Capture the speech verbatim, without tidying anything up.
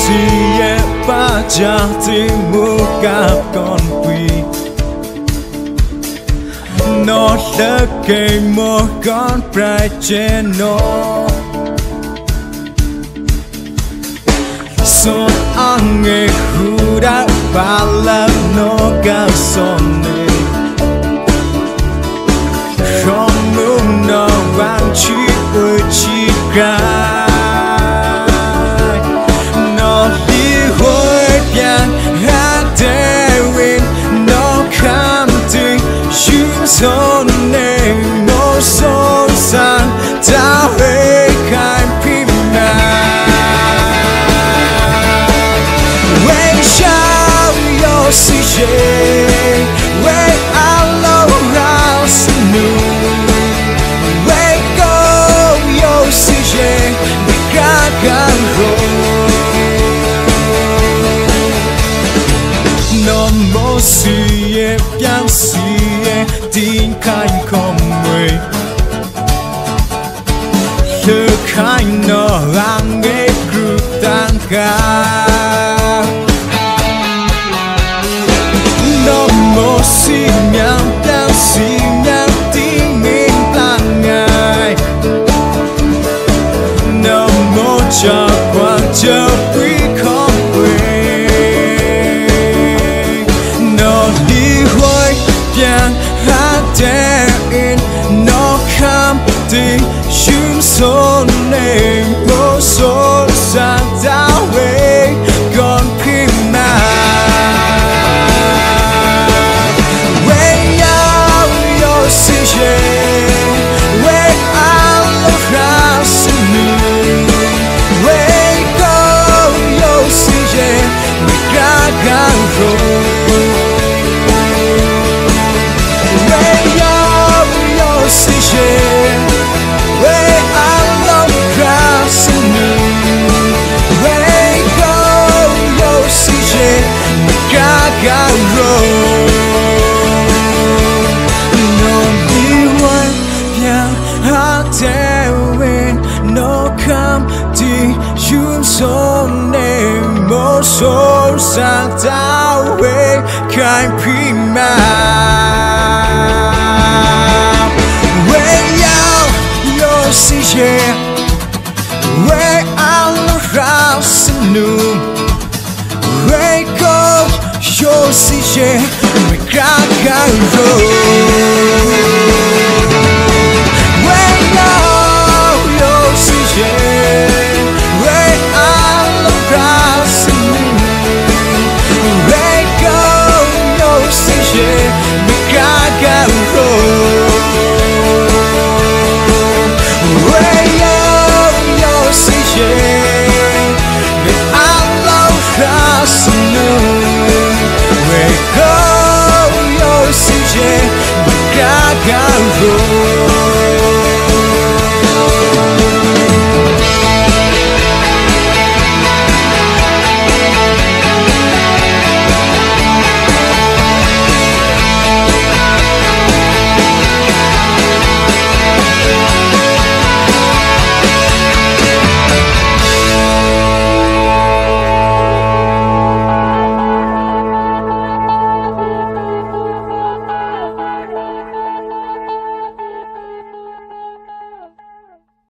Siyiex ba cha tình mu gặp con quỷ nó lỡ cây một con prai trên nó son ang nghe khu đã ba lần nó cao son này không muốn nó vang chỉ ơi chỉ cả nó đi hồiပြန်hát đến nó khám tình chúng son này nó son sang ta về khai phim Siyiex, where I love house new. Where go yo Siyiex, we got can go. No more Siyiex, yang Siyiex, tin khai không mười. Lỡ khai nó ang nghe group tan ca. Một xì nhang đang xì nhang tiếng mình tan ngày nào một chờ quang chờ quý không quên nó đi hoàiပြန်hát đến nó khám tình chúng son này một son sang đảo về còn khi mà son này một son sang tao về khai phim mà where yo Siyiex where I love house new where go yo Siyiex we got can go.